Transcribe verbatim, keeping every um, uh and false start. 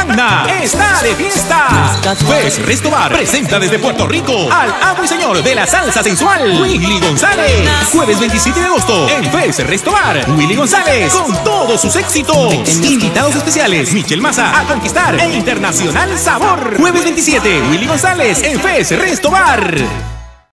Tacna está de fiesta. Fes Resto Bar presenta desde Puerto Rico al amo y señor de la salsa sensual, Willy González. Jueves veintisiete de agosto en Fes Resto Bar, Willy González con todos sus éxitos. Invitados especiales, Michel Maza, A Conquistar e Internacional Sabor. Jueves veintisiete, Willy González en Fes Resto Bar.